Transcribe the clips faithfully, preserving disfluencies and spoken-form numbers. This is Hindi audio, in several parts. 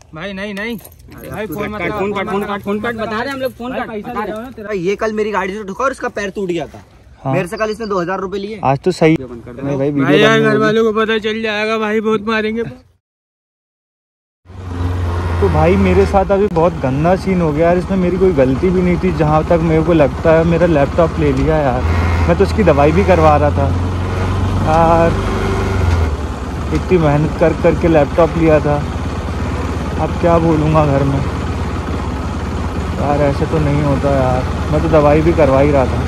भाई नहीं नहीं भाई फोन काट फोन काट फोन काट फोन काट बता रहे हैं हम लोग फोन काट बता रहे हैं। ये कल मेरी गाड़ी से ठुका और इसका पैर टूट गया था। हाँ। मेरे से कल इसने दो हजार रूपए लिए। आज तो सही नहीं भाई, भाई यार घर वालों को पता चल जाएगा भाई, बहुत मारेंगे। तो भाई मेरे साथ अभी बहुत गंदा सीन हो गया यार, इसमें मेरी कोई गलती भी नहीं थी जहाँ तक मेरे को लगता है। मेरा लैपटॉप ले लिया यार, मैं तो उसकी दवाई भी करवा रहा था यार, इतनी मेहनत कर कर के लैपटॉप लिया था। अब क्या बोलूँगा घर में यार, ऐसे तो नहीं होता यार, मैं तो दवाई भी करवा ही रहा था।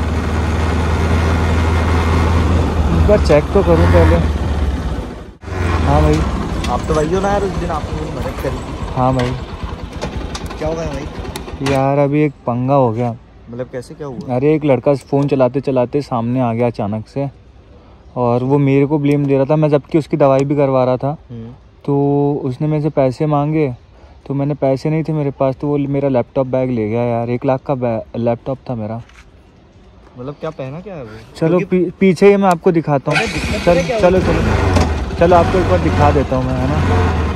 एक बार चेक तो करूँ पहले। हाँ भाई आप तो वही हो ना यार, उस दिन आपने मेरी मदद करी थी। हाँ भाई क्या हो गया भाई? यार अभी एक पंगा हो गया। मतलब कैसे, क्या हुआ? अरे एक लड़का फ़ोन चलाते चलाते सामने आ गया अचानक से, और वो मेरे को ब्लेम दे रहा था, मैं जबकि उसकी दवाई भी करवा रहा था। तो उसने मेरे से पैसे मांगे, तो मैंने पैसे नहीं थे मेरे पास, तो वो मेरा लैपटॉप बैग ले गया यार। एक लाख का लैपटॉप था मेरा। मतलब क्या पहना क्या है वो? चलो पी, पीछे ही मैं आपको दिखाता हूँ। चल चलो चलो चलो आपको एक बार दिखा देता हूँ मैं, है ना।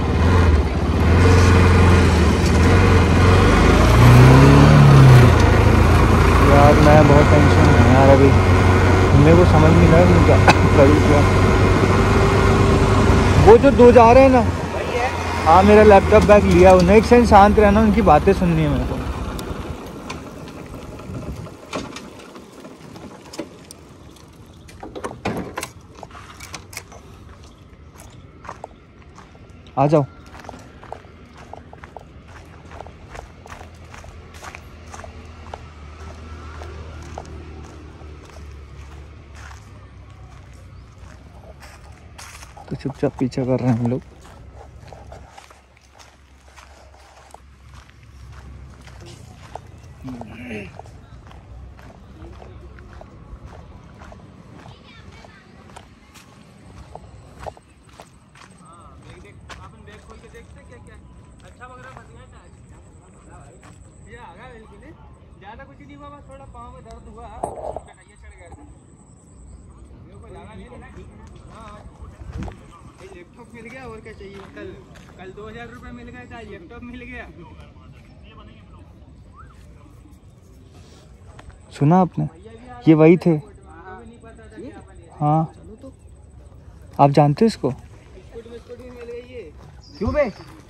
यार मैं बहुत टेंशन में यार, अभी मेरे को समझ नहीं रहा है क्या करूँ क्या। वो जो दो जा रहे हैं ना, हाँ मेरा लैपटॉप बैग लिया उन्हें। एक सेकंड शांत रहना, उनकी बातें सुननी है मेरे को। आ जाओ। तो चुपचाप पीछा कर रहे हैं हम लोग। ज्यादा कुछ नहीं हुआ, बस थोड़ा पाँव में दर्द हुआ, ये चढ़ गया था। मेरे को लगा नहीं था। हाँ लैपटॉप मिल गया, और क्या चाहिए। कल कल दो हजार रुपये मिल गए था, लैपटॉप मिल गया। सुना आपने, ये वही थे। हाँ आप जानते हो इसको? बिस्कुट बिस्कुट भी मिल गई है। क्यों बे?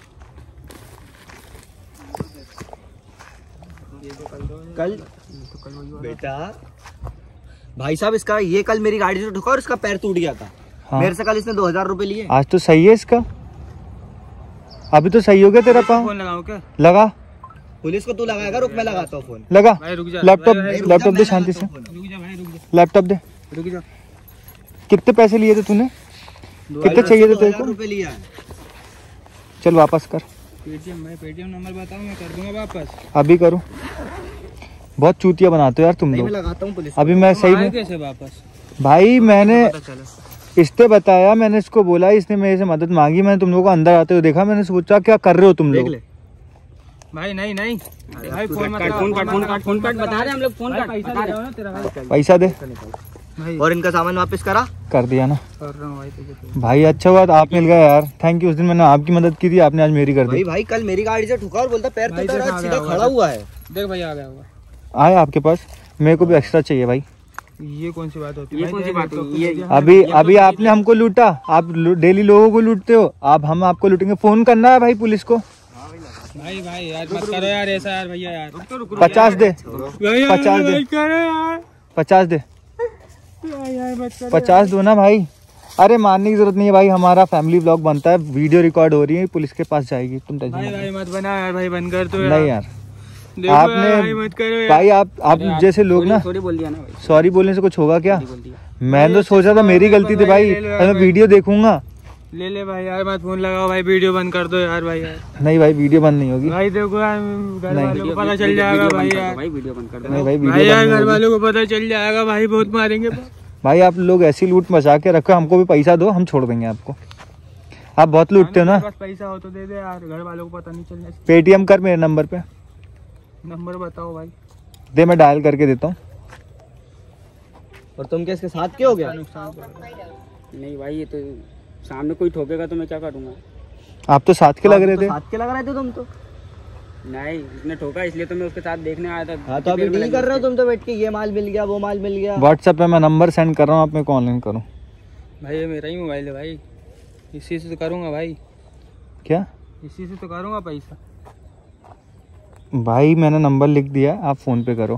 कल बेटा भाई साहब, इसका ये कल मेरी गाड़ी से ठुका और इसका पैर टूट गया था। हाँ। मेरे से कल इसने दो हजार रूपए लिए। आज तो सही है इसका, अभी तो सही हो गया तेरा पाँव। फोन लगाऊं क्या? लगा। पुलिस को तू लगाएगा? रुक मैं लगाता हूँ फोन। लगा। लैपटॉप लैपटॉप लैपटॉप दे शांति से। लैपटॉप दे। रुक जा। कितने पैसे लिए थे तूने? कितने चाहिए थे तेरे को? रुपए लिया है। चल वापस कर। पेटीएम भाई, पेटीएम नंबर बताओ, मैं कर दूंगा वापस। अभी करो। बहुत चूतिया बनाते हो यार तुम लोग। मैं लगाता हूँ पुलिस। अभी मैं सही में कैसे वापस? भाई मैंने इसने बताया, मैंने इसको बोला, इसने मेरे से मदद मांगी, मैंने तुम लोगों को अंदर आते हुए देखा, मैंने सोचा क्या कर रहे हो तुम लोग। भाई नहीं नहीं भाई फोन काट फोन काट फोन काट फोन काट बता रहे हैं हम लोग फोन काट बता रहे हैं। पैसा दे। और इनका सामान वापस करा? कर दिया ना। कर रहा हूँ भाई। भाई अच्छा हुआ आप मिल गए यार, थैंक यू। उस दिन मैंने आपकी मदद की थी, आपने आज मेरी कर दी। भाई भाई कल मेरी गाड़ी से ठुका और बोलता पैर तो तेरा सीधा खड़ा हुआ है। देख भाई आ गया होगा। आए आपके पास, मेरे को भी एक्स्ट्रा चाहिए भाई। ये कौन सी बात होती है? ये कौन सी बात हुई? ये अभी अभी आपने हमको लूटा, आप डेली लोगों को लूटते हो, आप हम आपको लूटेंगे। फोन करना है भाई पुलिस को। भाई भाई यार मत करो यार ऐसा यार, भैया यार पचास दे, पचास दे, पचास दे, पचास दो ना भाई। अरे मारने की जरूरत नहीं है भाई, हमारा फैमिली व्लॉग बनता है, वीडियो रिकॉर्ड हो रही है, पुलिस के पास जाएगी, तुम टेंशन भाई भाई मत बना यार भाई, बंद कर दो नहीं यार। आपने भाई मत करो यार। भाई आप आप जैसे लोग ना सॉरी बोल दिया ना भाई। सॉरी बोलने से कुछ होगा क्या? मैंने तो सोचा था मेरी गलती थी भाई, मैं वीडियो देखूंगा। ले ले भाई यार, मत फोन लगाओ भाई, वीडियो बंद कर दो यार भाई यार। नहीं भाई वीडियो बंद नहीं होगी भाई, देखो घर वालों को पता चल जाएगा भाई यार। भाई वीडियो बंद कर दो। नहीं भाई भाई यार घर वालों को पता चल जाएगा भाई, बहुत मारेंगे भाई। आप लोग ऐसी लूट मचा के रखो, हमको भी पैसा दो, हम छोड़ देंगे आपको। आप बहुत लूटते हो ना। बस पैसा हो तो दे दे यार, घर वालों को पता नहीं चलना। पेटीएम कर मेरे नंबर पे। नंबर बताओ भाई। दे, मैं डायल करके देता हूँ। और तुम क्या इसके साथ क्या हो गया? नहीं भाई, ये तो सामने कोई ठोकेगा तो मैं क्या करूँगा? आप तो साथ के लग रहे थे। साथ के लग रहे थे तुम तो। नहीं, उसने ठोका इसलिए तो मैं उसके साथ देखने आया था। हाँ तो अभी डील कर रहे हो तुम तो बैठ के, ये माल मिल गया वो माल मिल गया। व्हाट्सएप पे मैं नंबर सेंड कर रहा हूँ, आप मेरे को ऑनलाइन करो। भाई ये मेरा ही मोबाइल है भाई, इसी से तो करूँगा भाई। क्या? इसी से तो करूँगा पैसा। भाई मैंने नंबर लिख दिया, आप फ़ोन पे करो।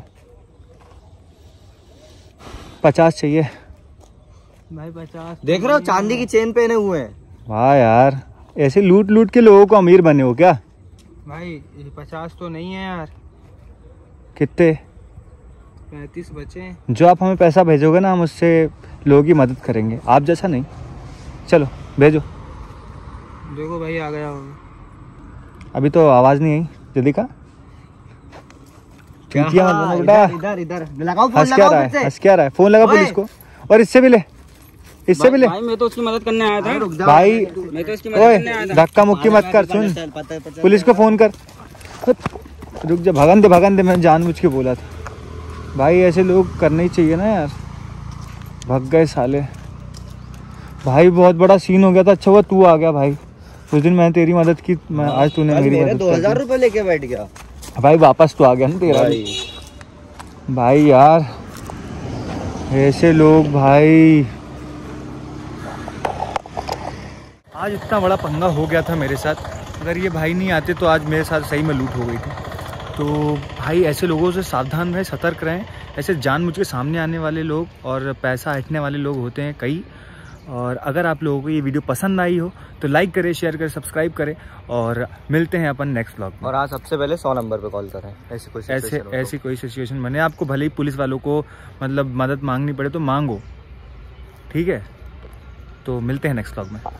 पचास चाहिए। भाई पचास देख रहे हो चांदी की चेन पहने हुए हैं। वाह यार, ऐसे लूट लूट के लोगों को अमीर बने हो क्या? भाई ये पचास तो नहीं है यार, कितने? पैंतीस बचे हैं। जो आप हमें पैसा भेजोगे ना, हम उससे लोगों की मदद करेंगे, आप जैसा नहीं। चलो भेजो। देखो भाई आ गया होगा। अभी तो आवाज़ नहीं आई, जल्दी का। क्या? चूतिया मत बनो बेटा। इधर इधर इधर लगाओ फोन, हंस क्या लगाओ रहा है? मुझसे। हंस क्या रहा है? फोन लगा ओए। पुलिस को, और इससे भी ले, इससे भी ले। भाई मैं तो उसकी मदद करने आया था। रुक जाओ भाई मैं तो उसकी मदद ओए, करने आया था। धक्का मुक्की मत कर, सुन पता है, पता है। पुलिस को फोन कर। रुक जा, भगन दे भगन दे, मैं जानबूझ के बोला था। भाई ऐसे लोग करने ही चाहिए ना यार। भग गए साले। भाई बहुत बड़ा सीन हो गया था। अच्छा हुआ तू आ गया भाई, उस दिन मैंने तेरी मदद की, मैं आज तूने आज मेरी मेरे मदद दो हजार कर रुपए लेके बैठ गया दी। भाई वापस तो आ गया ना तेरा भी। भाई। भाई यार ऐसे लोग भाई। आज इतना बड़ा पंगा हो गया था मेरे साथ, अगर ये भाई नहीं आते तो आज मेरे साथ सही में लूट हो गई थी। तो भाई ऐसे लोगों से सावधान रहें, सतर्क रहें। ऐसे जानबूझ के सामने आने वाले लोग और पैसा हटने वाले लोग होते हैं कई। और अगर आप लोगों को ये वीडियो पसंद आई हो तो लाइक करें, शेयर करें, सब्सक्राइब करें, और मिलते हैं अपन नेक्स्ट व्लॉग में। और आज सबसे पहले सौ नंबर पे कॉल करें, ऐसी कोई ऐसे situation हो तो। ऐसी कोई सिचुएशन बने, आपको भले ही पुलिस वालों को मतलब मदद मांगनी पड़े तो मांगो, ठीक है? तो मिलते हैं नेक्स्ट व्लॉग में।